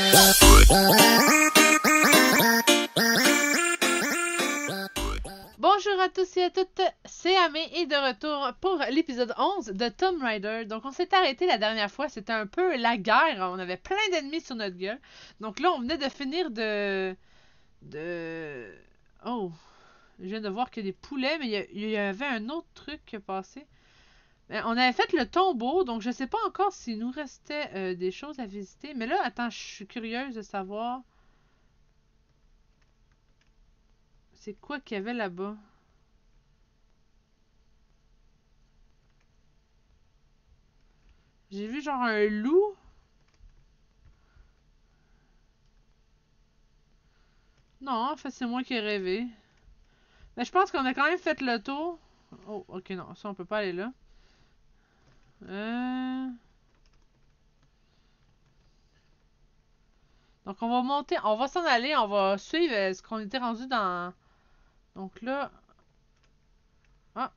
Bonjour à tous et à toutes, c'est Amé et de retour pour l'épisode 11 de Tomb Raider. Donc on s'est arrêté la dernière fois, c'était un peu la guerre, on avait plein d'ennemis sur notre gueule. Donc là on venait de finir de... Oh, je viens de voir qu'il y a des poulets, mais il y avait un autre truc qui est passé. On avait fait le tombeau, donc je sais pas encore s'il nous restait des choses à visiter. Mais là, attends, je suis curieuse de savoir... C'est quoi qu'il y avait là-bas? J'ai vu genre un loup. Non, en fait, c'est moi qui ai rêvé. Mais je pense qu'on a quand même fait le tour. Oh, ok, non, ça, on peut pas aller là. Donc, on va monter, on va s'en aller, on va suivre ce qu'on était rendu dans... Donc là... Ah!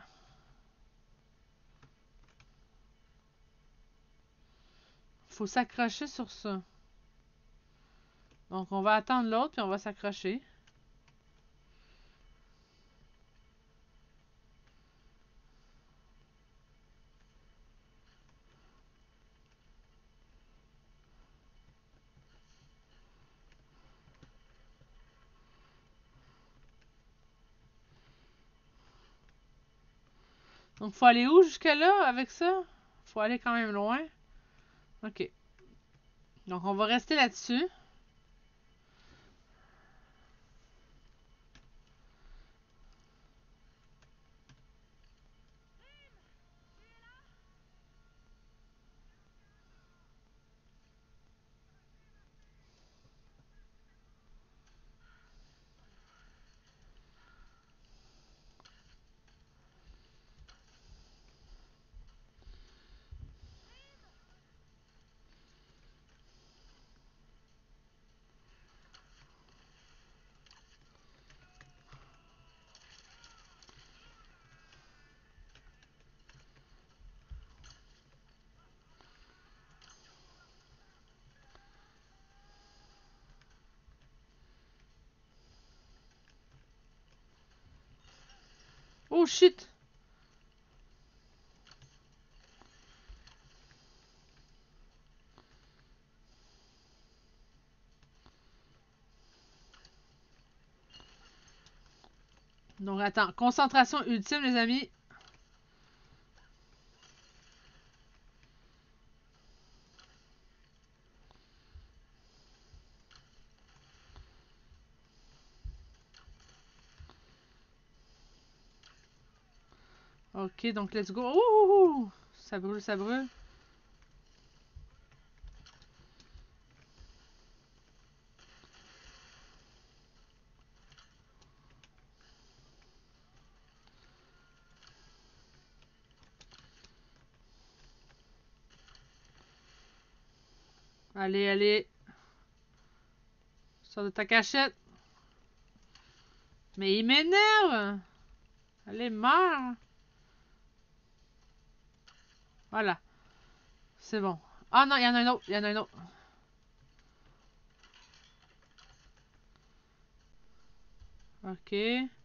Faut s'accrocher sur ça. Donc, on va attendre l'autre, puis on va s'accrocher. Donc, faut aller où jusqu'à là avec ça? Faut aller quand même loin. Ok. Donc, on va rester là-dessus. Oh shit! Donc, attends. Concentration ultime, les amis. Ok, donc let's go. Ouh! Ça brûle, ça brûle. Allez, allez. Sors de ta cachette. Mais il m'énerve. Allez, meurs. Voilà. C'est bon. Ah non, il y en a un autre. Il y en a un autre. Ok.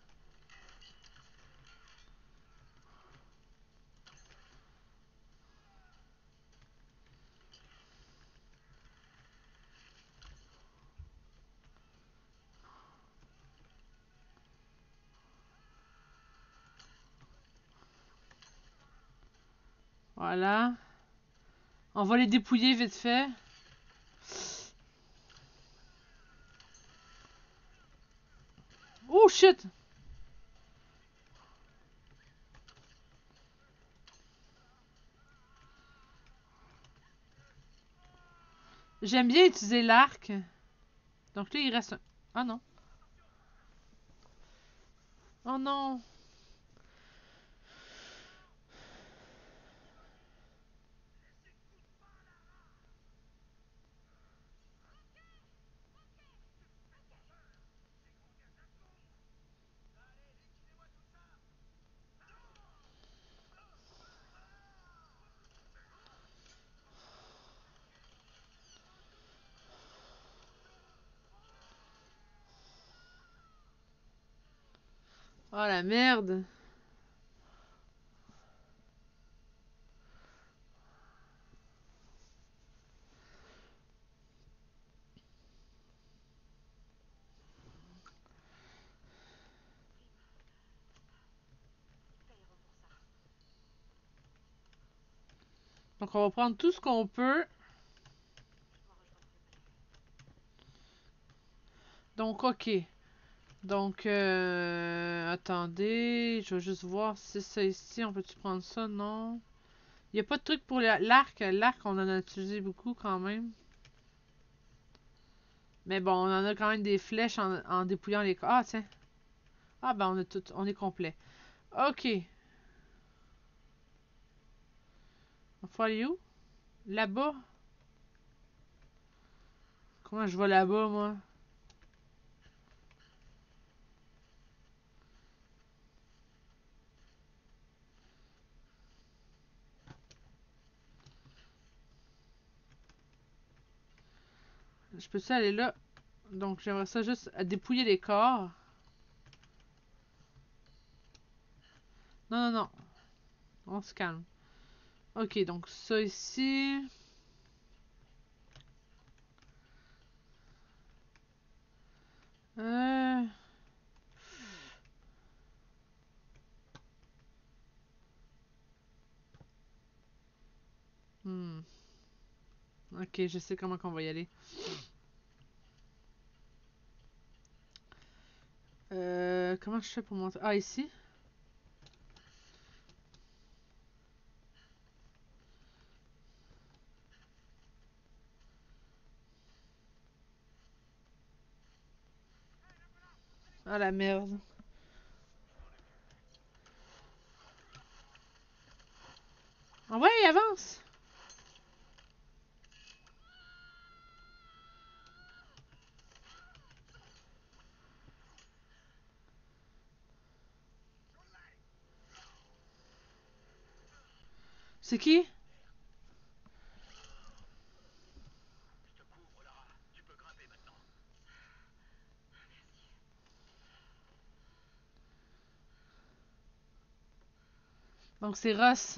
Voilà. On va les dépouiller vite fait. Oh shit! J'aime bien utiliser l'arc. Donc là, il reste un... Ah non. Oh non. Oh la merde. Donc on va prendre tout ce qu'on peut. Donc ok. Donc attendez, je vais juste voir si c'est ça ici, on peut-tu prendre ça? Non. Il n'y a pas de truc pour l'arc. L'arc, on en a utilisé beaucoup quand même. Mais bon, on en a quand même des flèches en dépouillant les... Ah tiens. Ah ben on a tout, on est complet. Ok. On faut aller où? Là-bas? Comment je vais là-bas, moi? Je peux-tu aller là? Donc j'aimerais ça juste dépouiller les corps. Non, non, non. On se calme. Ok, donc ça ici. Euh... Hmm. Ok, je sais comment qu'on va y aller. Comment je fais pour monter? Ah, ici? Ah, la merde. Ah ouais, il avance! C'est qui? Donc c'est Ross.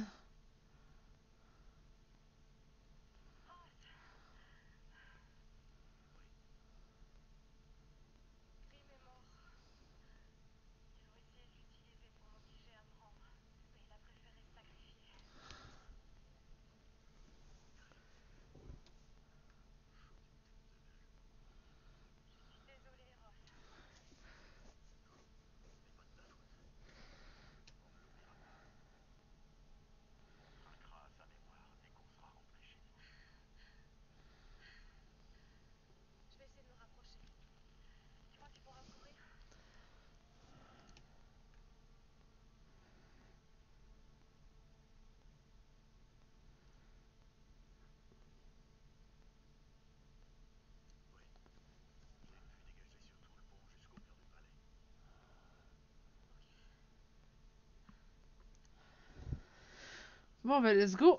Bon, ben, let's go!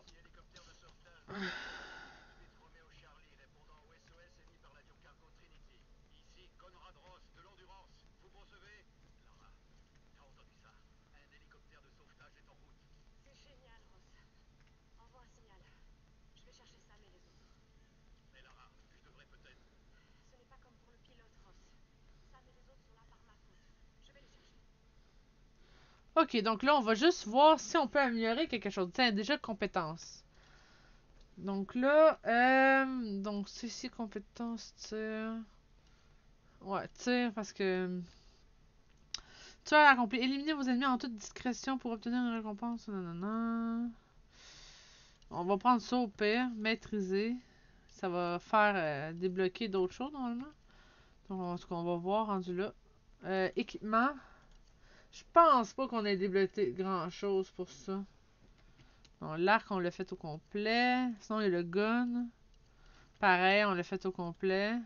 Ok, donc là, on va juste voir si on peut améliorer quelque chose. Tiens, déjà, compétences. Donc là, donc c'est ici, compétences, tir. Ouais, tir, parce que... Tu as accompli. Éliminez vos ennemis en toute discrétion pour obtenir une récompense. Nanana. On va prendre ça au pire. Maîtriser. Ça va faire débloquer d'autres choses, normalement. Donc, ce qu'on va voir rendu là. Équipement. Je pense pas qu'on ait débloqué grand-chose pour ça. L'arc, on l'a fait au complet. Sinon, il y a le gun. Pareil, on l'a fait au complet.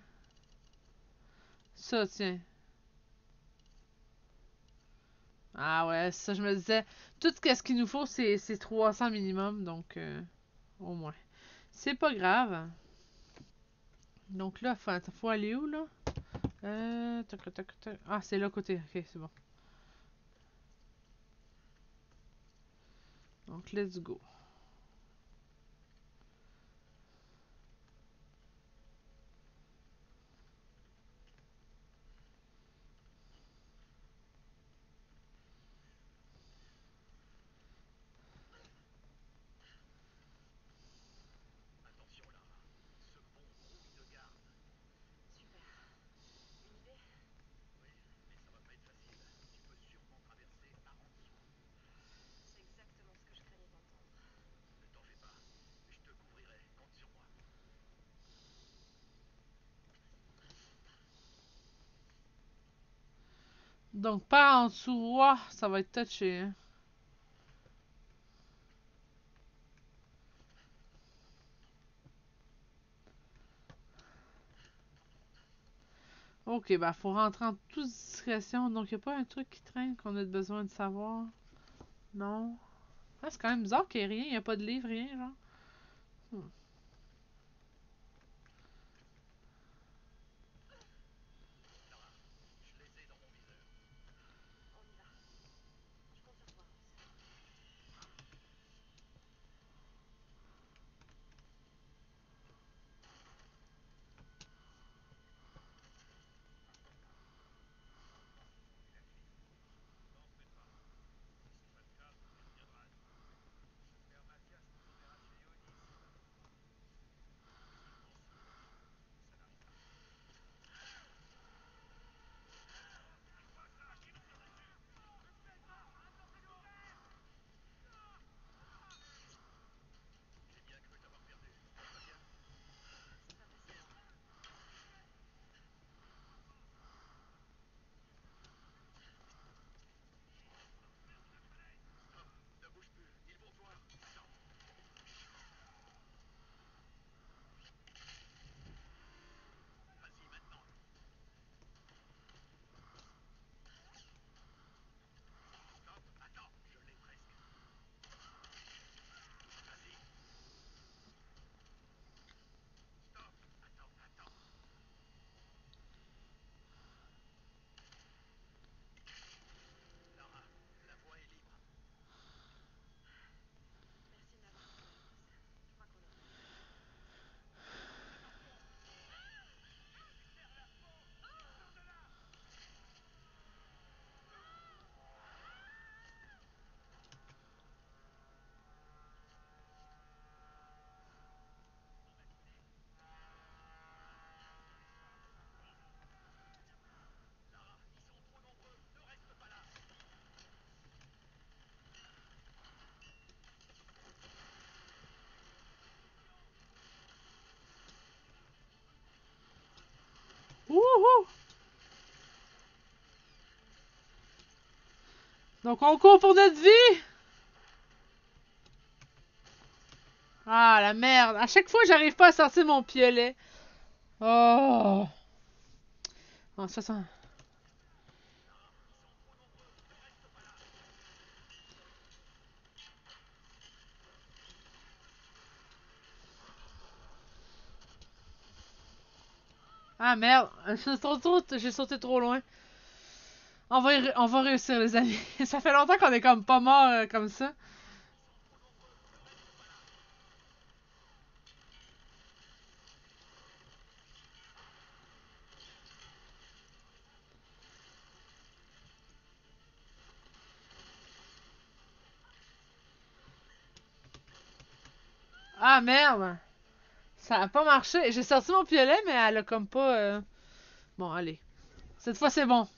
Ça, tiens. Ah ouais, ça, je me disais. Tout ce qu'il nous faut, c'est 300 minimum. Donc, au moins. C'est pas grave. Donc là, faut aller où, là? Tac, tac, tac. Ah, c'est là côté. Ok, c'est bon. Donc, let's go. Donc, par en dessous, ouah, ça va être touché. Hein. Ok, bah, faut rentrer en toute discrétion. Donc, y a pas un truc qui traîne qu'on a besoin de savoir? Non. Ah, c'est quand même bizarre qu'il y ait rien. Y a pas de livre, rien, genre. Hmm. Wouhou! Donc, on court pour notre vie! Ah, la merde! À chaque fois, j'arrive pas à sortir mon piolet. Oh! En 60. Ah, merde! J'ai sauté trop loin. On va réussir, les amis. Ça fait longtemps qu'on est comme pas mort comme ça. Ah, merde! Ça a pas marché. J'ai sorti mon piolet, mais elle a comme pas... Bon, allez. Cette fois, c'est bon.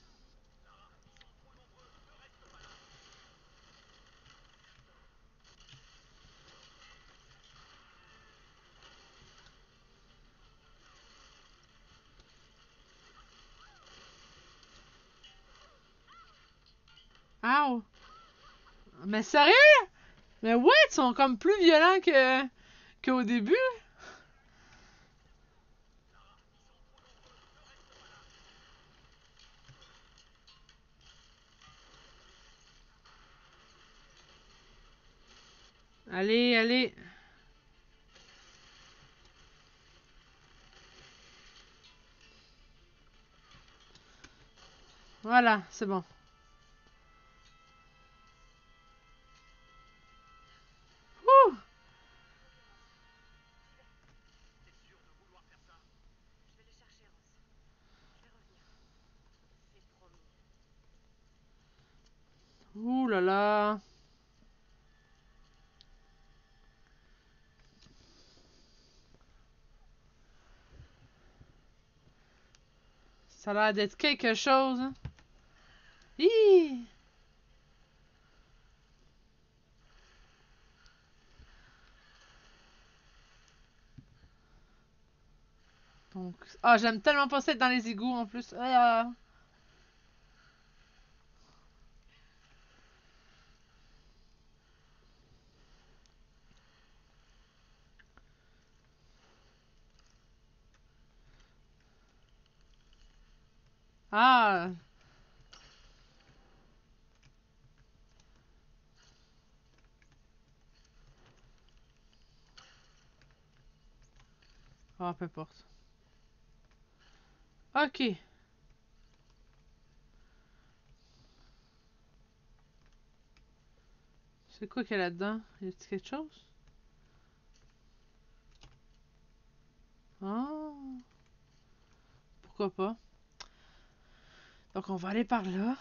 Ow! Mais sérieux? Mais what? Ils sont comme plus violents qu'au début? Allez, allez. Voilà, c'est bon. là là. Ça a l'air d'être quelque chose. Hein. Hi! Donc... Ah, j'aime tellement pas ça être dans les égouts en plus. Ah. Ah. Ah, peu importe. Ok. C'est quoi qu'il y a là-dedans? Y a-t-il quelque chose? Ah. Pourquoi pas? Donc on va aller par là.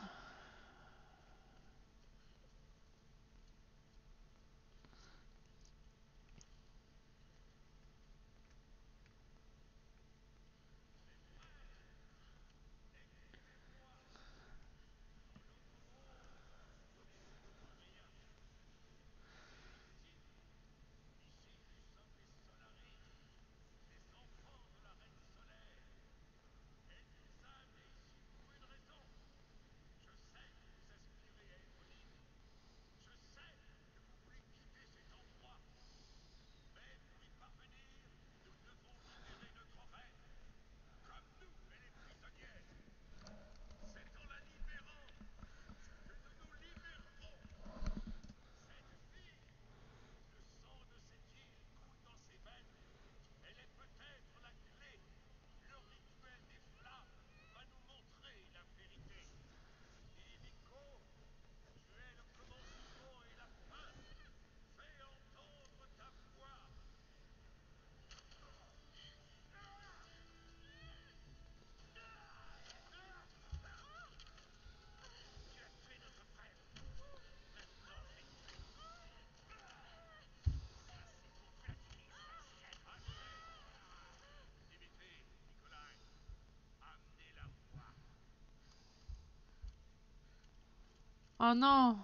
Oh non!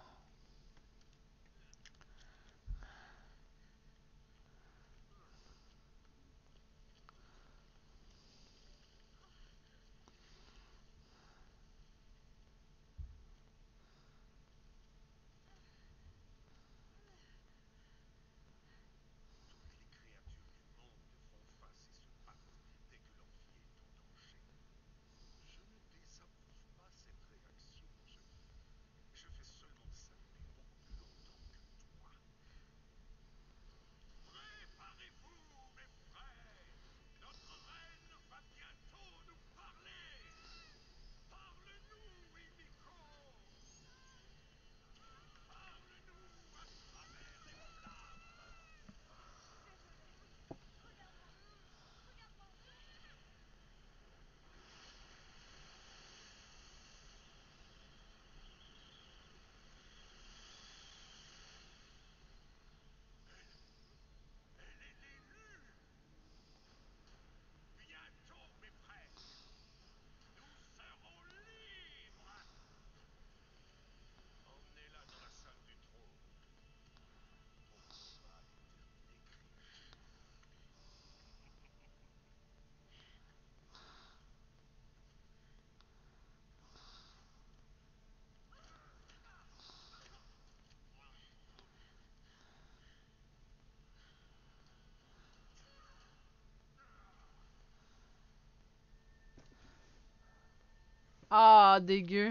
Ah, dégueu.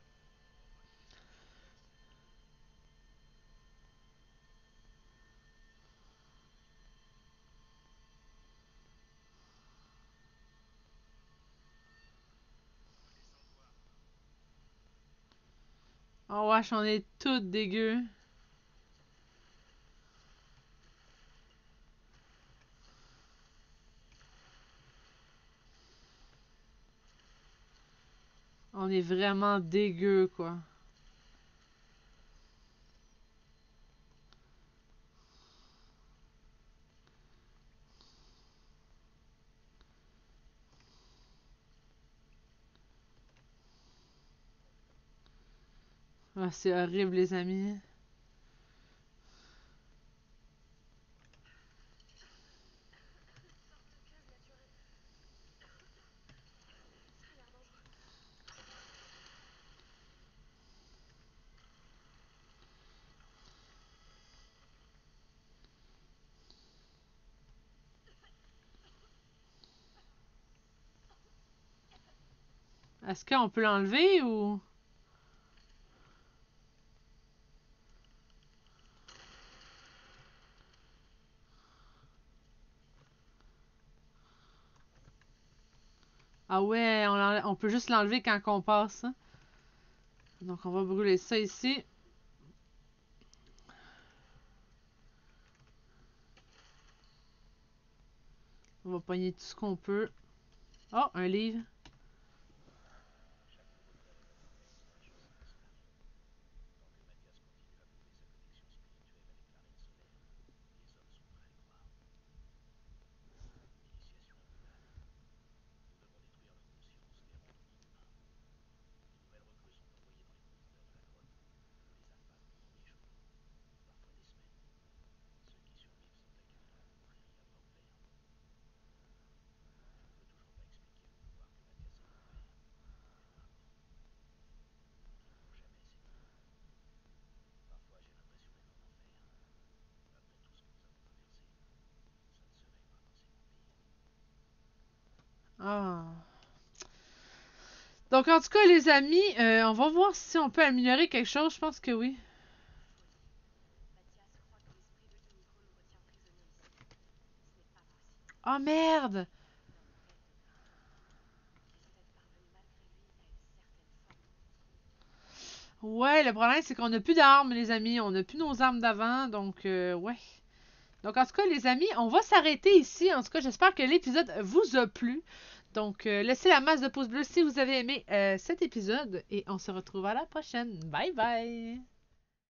Oh wesh, on est toutes dégueu. On est vraiment dégueu, quoi. Ah, c'est horrible, les amis. Est-ce qu'on peut l'enlever ou... Ah ouais, on peut juste l'enlever quand on passe. Hein. Donc on va brûler ça ici. On va pogner tout ce qu'on peut. Oh, un livre. Ah. Donc en tout cas, les amis, on va voir si on peut améliorer quelque chose. Je pense que oui. Oh merde! Ouais, le problème c'est qu'on n'a plus d'armes, les amis. On n'a plus nos armes d'avant, donc ouais. Donc en tout cas, les amis, on va s'arrêter ici. En tout cas, j'espère que l'épisode vous a plu. Donc laissez la masse de pouces bleus si vous avez aimé cet épisode et on se retrouve à la prochaine. Bye bye!